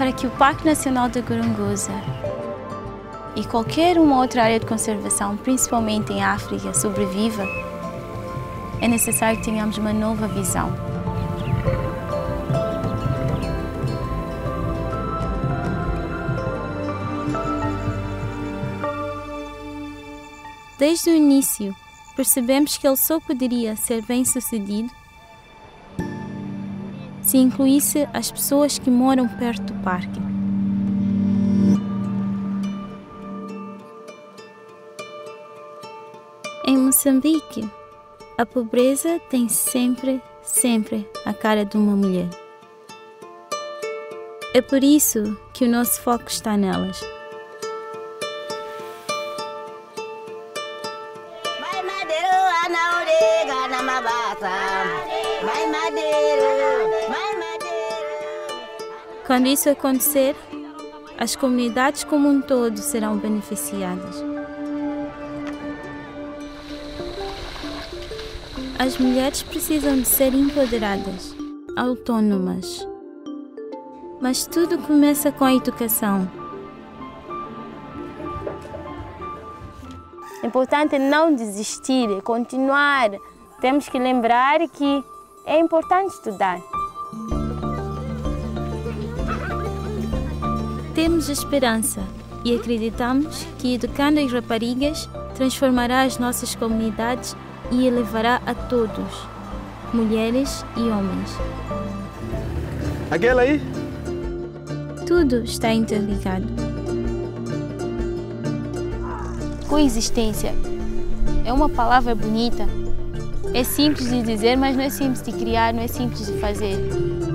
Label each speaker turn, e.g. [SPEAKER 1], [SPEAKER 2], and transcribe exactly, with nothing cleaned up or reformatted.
[SPEAKER 1] Para que o Parque Nacional da Gorongosa e qualquer uma outra área de conservação, principalmente em África, sobreviva, é necessário que tenhamos uma nova visão. Desde o início, percebemos que ele só poderia ser bem-sucedido se incluísse as pessoas que moram perto do parque. Em Moçambique, a pobreza tem sempre, sempre a cara de uma mulher. É por isso que o nosso foco está nelas. Quando isso acontecer, as comunidades como um todo serão beneficiadas. As mulheres precisam de ser empoderadas, autônomas. Mas tudo começa com a educação.
[SPEAKER 2] É importante não desistir, é continuar. Temos que lembrar que é importante estudar.
[SPEAKER 1] Temos esperança e acreditamos que educando as raparigas transformará as nossas comunidades e elevará a todos, mulheres e homens.
[SPEAKER 3] Aquela aí?
[SPEAKER 1] Tudo está interligado.
[SPEAKER 2] Coexistência é uma palavra bonita. É simples de dizer, mas não é simples de criar, não é simples de fazer.